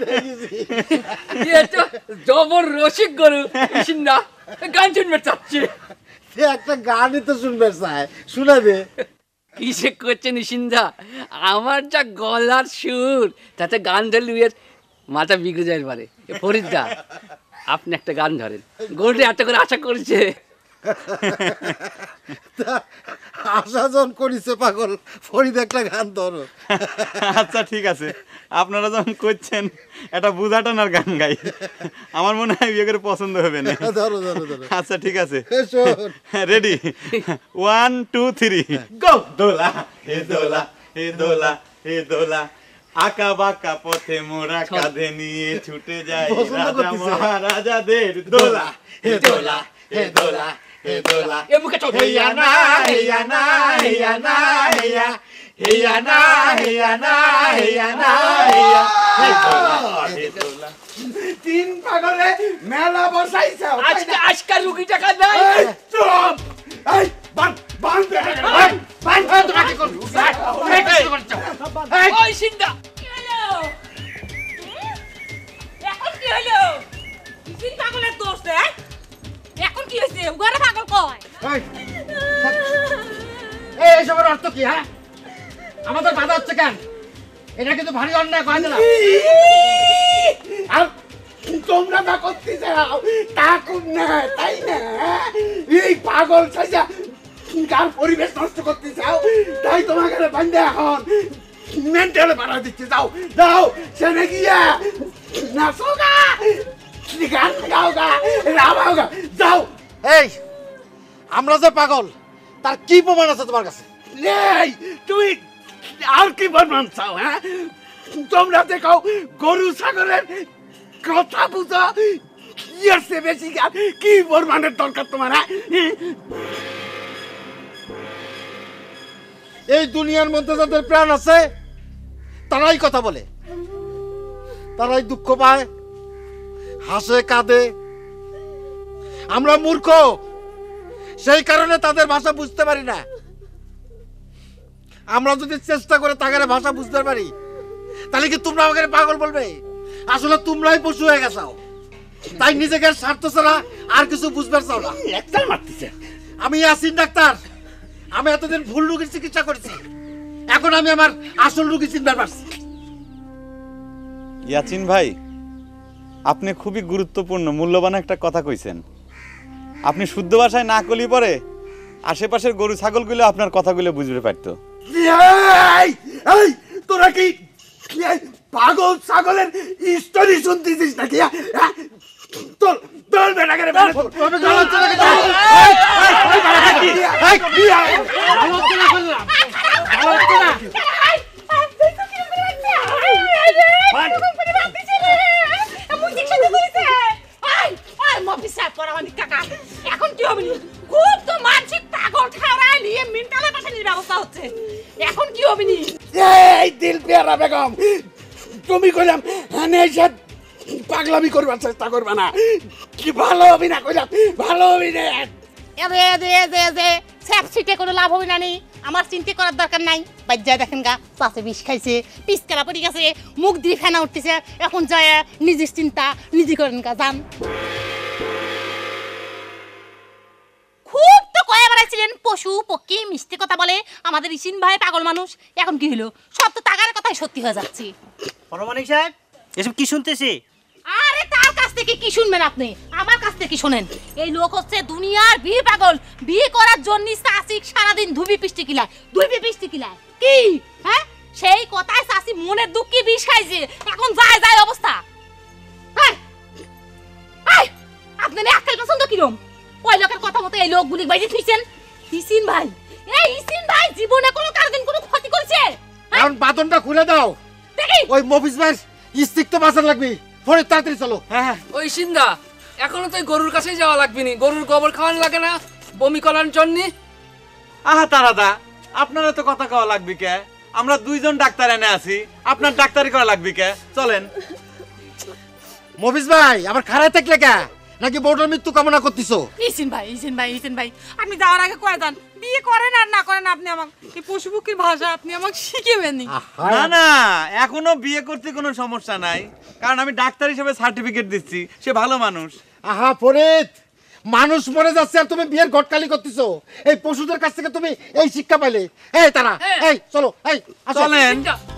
জবর রসিক গরু ইসিন্দা গান শুনবে চাচ্ছে একটা গানই তো শুনবে চায় শোনা দে কিসে করছেন ইসিন্দা আমার যা গলার সুর তাতে গান ধরলে মাথা বিগড়ে যায় পারে ফরিদা আপনি একটা গান ধরেন গরুটি এত করে আশা করছে আশা যখন করিছে পাগল ফরিদ একটা গান ধরো আচ্ছা ঠিক আছে আপনারা যখন করছেন একটা বুঝাটানার গান গাই আমার মনে হয় বিয়ে করে পছন্দ হবে না ধরো ধরো ধরো আচ্ছা ঠিক আছে রেডি 1 2 3 গো দোলা হে দোলা হে দোলা হে দোলা আকা বাঁকা পথে মোরা কাঁধে নিয়ে ছুটে যায় রাজা মহারাজাদের দোলা হে দোলা হে দোলা হে দোলা এ মুখে চল হেয়া না হেয়া না হেয়া না হেয়া হেয়া না হেয়া না হেয়া না হেয়া হে দোলা হে দোলা তিন পাগলে মেলা বসাইছে আজকাল রুগী টাকা নাই চুপ এই বান বান বান তোমাকে কোন ওই সিন্দা কি হলো এখন কি হলো তিন পাগলের দোষ রে এখন কি হইছে উগারে পাগল কয় এই এসবের অর্থ কি হ্যাঁ আমাদের বাধা হচ্ছে কেন এটা কিন্তু ভারী অন্যায় কয় দিলাম আর তোমরা না করতে যাও তা কোন না তাই না এই পাগল সাজা কার পরিবেশ নষ্ট করতে চাও তাই তোমাকে বান্ধে এখন মেন্টালে বাড়া দিচ্ছে যাও যাও সেনে গিয়া নাচো গা গান গাও গা রামাও গা যাও এই আমরা যে পাগল তার কি প্রমাণ আছে তোমার কাছে এই তুই আর কি বলমান চাও হ্যাঁ তোমরা দেখো গরু ছাগলের কথা বুঝো এর সে বেশি কি প্রমাণের দরকার তোমার হ্যাঁ এই দুনিয়ার মধ্যে যাদের প্রাণ আছে তারাই কথা বলে তারাই দুঃখ পায় হাসে কাঁদে আমরা মূর্খ সেই কারণে তাদের ভাষা বুঝতে পারি না আমরা যদি চেষ্টা করে তাদের ভাষা বুঝতে পারি তাহলে কি তোমরা আমাকে পাগল বলবে আসলে তোমরাই পশু হয়ে গেছো তাই নিজেকে স্বার্থ ছাড়া আর কিছু বুঝবার চাও না একটা মারতেছে আমি ইয়াসিন ডাক্তার আমি এতদিন ভুল রোগীর চিকিৎসা করেছি এখন আমি আমার আসল রোগী চিনতে পারছি ইয়াসিন ভাই আপনি খুবই গুরুত্বপূর্ণ মূল্যবান একটা কথা কইছেন আপনি শুদ্ধ ভাষায় না কলি পরে আশেপাশের গরু ছাগলগুলো আপনার কথাগুলো বুঝতে পারতো এই তোরা কি পাগল ছাগলের স্টোরি শুনতেছিস নাকি তোর তোর বেটাকে এখন কি হবে খুব তো মানসিক পাগল ঠাউরাই নিয়ে মেন্টালে পাঠানোর ব্যবস্থা হচ্ছে এখন কি হবে নি এই দিল পেয়ারা বেগম তুমি কইলাম হ্যাঁ পাগলামি করবার চেষ্টা করবে না কি ভালো হবি না কইলাম ভালো হবি না স্যাপ সিটে কোনো লাভ হবে না নি আমার চিন্তা করার দরকার নাই বাজ্যা দেখেন গা চাষে বিষ খাইছে পিসকারা পড়ে গেছে মুখ দিয়ে ফেনা উঠতেছে এখন যায় নিজের চিন্তা নিজে করেন গা যান খুব তো কয়ে বেড়াইছিলেন পশু পক্ষী মিষ্টি কথা বলে আমাদের ইসিন ভাই পাগল মানুষ এখন কি হলো সব তো টাকার কথাই সত্যি হয়ে যাচ্ছে পরমানিক সাহেব এসব কি শুনতেছি আরে তার কাছ থেকে কি শুনবেন আপনি আমার কাছ থেকে শুনেন এই লোক হচ্ছে দুনিয়ার বিয়ে পাগল বিয়ে করার জন্য সাসিক সারাদিন ধুবি পিষ্টি কিলায় কি হ্যাঁ সেই কথায় সাসি মনের দুঃখে বিষ খাইছে এখন যায় অবস্থা আপনি আক্কেল পছন্দ কিরম ওই লোকের কথা মতো এই লোকগুলি বাইরে থুইছেন ইসিন ভাই জীবনে কোনো কারদিন কোনো ক্ষতি করেছে এখন বাদনটা খুলে দাও দেখি ওই মফিজ ভাই স্টিক তো বাঁচার লাগবে ফোনে তাড়াতাড়ি চলো হ্যাঁ ওই সিন্দা এখনো তো গরুর কাছেই যাওয়া লাগবে নি গরুর গোবর খাওয়ান লাগে না বমি করার জন্য আহা তারাদা আপনারা তো কথা কওয়া লাগবে কে আমরা দুইজন ডাক্তার এনে আছি আপনার ডাক্তারি করা লাগবে কে চলেন মফিজ ভাই আবার খারাপ থাকলে কে নাকি বউটার মৃত্যু কামনা করতেছো ইসিন ভাই আপনি যাওয়ার আগে কয়ে যান বিয়ে করেন আর না করেন আপনি আমাকে এই পশুপক্ষীর ভাষা আপনি আমাকে শিখাবেন না না এখনো বিয়ে করতে কোনো সমস্যা নাই, কারণ আমি ডাক্তার হিসেবে সার্টিফিকেট দিচ্ছি, সে ভালো মানুষ। আহা ফরিদ, মানুষ মরে যাচ্ছে আর তুমি বিয়ের ঘটকালি করতেছো। এই পশুদের কাছ থেকে তুমি এই শিক্ষা পাইলে? এই তারা, এই চলো, এই আসো। চলেন।